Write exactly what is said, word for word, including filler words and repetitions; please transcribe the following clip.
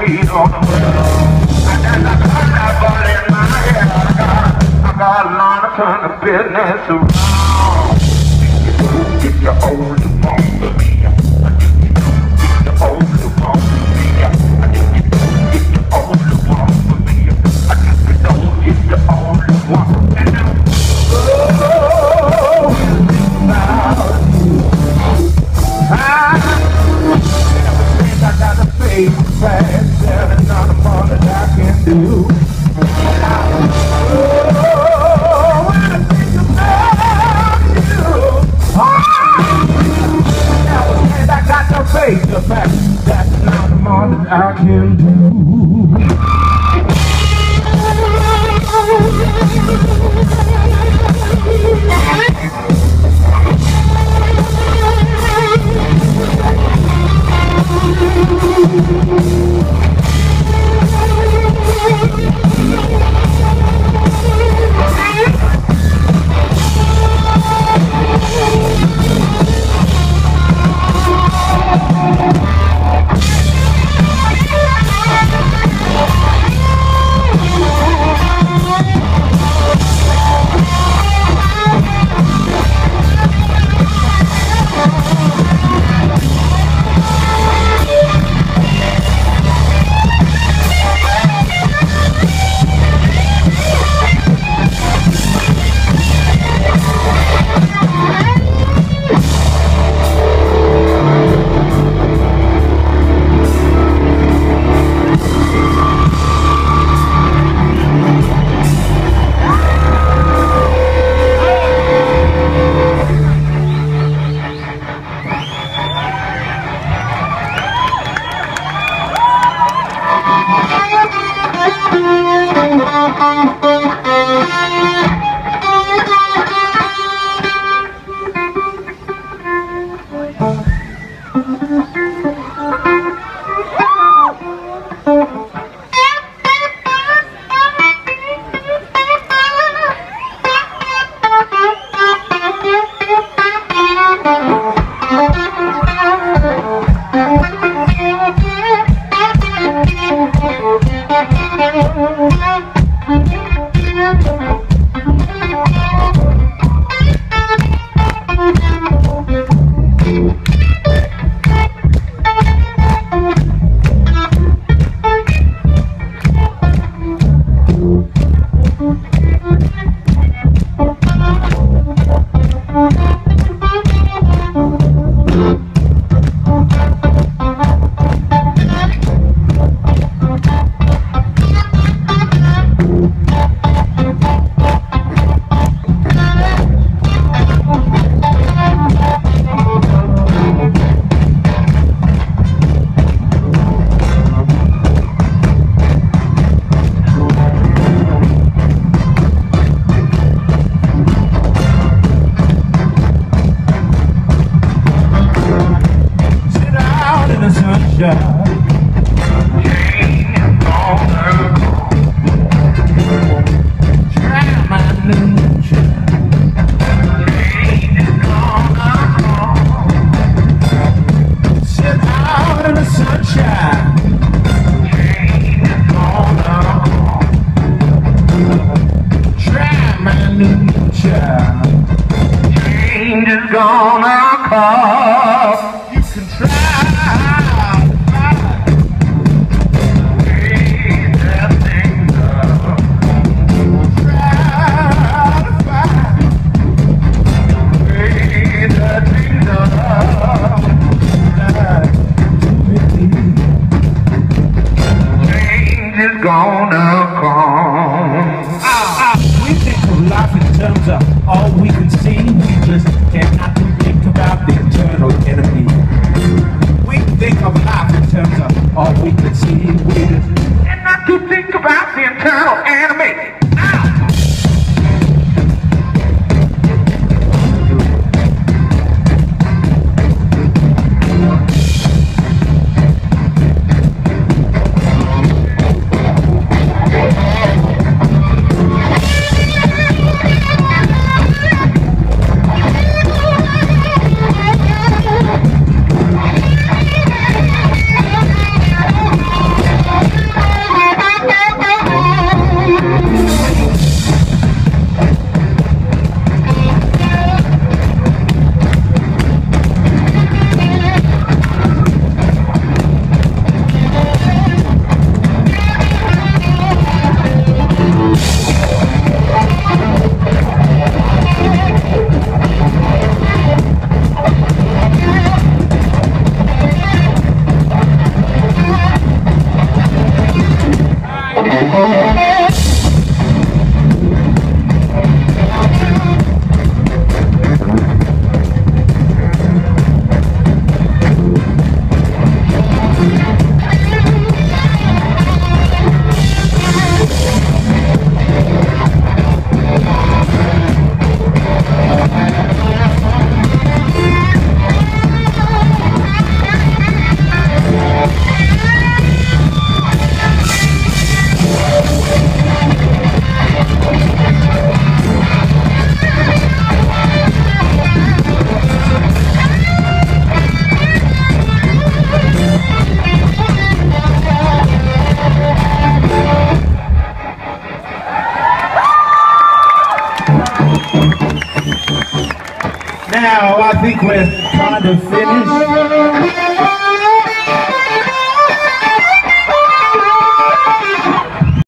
feet on the world. And then I got that ball in my head. I got, I got a lot of turn the business around. Get your old phone to me. Get your old phone to me. Get your old phone to me. I just don't get your old one. And now, oh, about I got a face fast, there's not a more that I can do. Oh, when I think about you, oh, now I got no face the fact that's not a more that I can do. Now I think we're trying to finish.